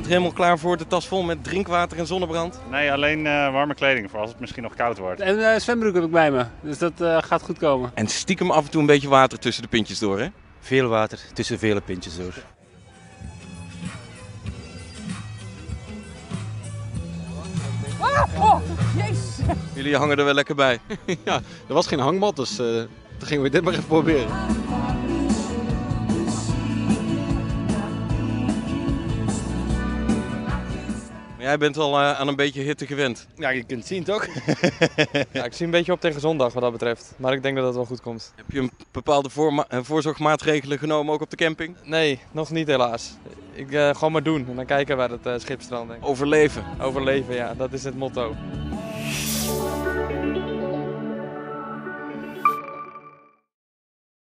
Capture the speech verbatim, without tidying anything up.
er helemaal klaar voor? De tas vol met drinkwater en zonnebrand? Nee, alleen uh, warme kleding voor als het misschien nog koud wordt. En uh, zwembroek heb ik bij me, dus dat uh, gaat goed komen. En stiekem af en toe een beetje water tussen de pintjes door, hè? Veel water tussen vele pintjes door. Ah, oh, jezus. Jullie hangen er wel lekker bij. Ja, er was geen hangmat, dus uh, toen gingen we dit maar even proberen. Jij bent al uh, aan een beetje hitte gewend. Ja, je kunt het zien toch? Ja, ik zie een beetje op tegen zondag wat dat betreft. Maar ik denk dat het wel goed komt. Heb je een bepaalde voorma- voorzorgsmaatregelen genomen ook op de camping? Nee, nog niet helaas. Ik uh, gewoon maar doen en dan kijken waar het uh, schip strandt. Overleven. Overleven, ja, dat is het motto.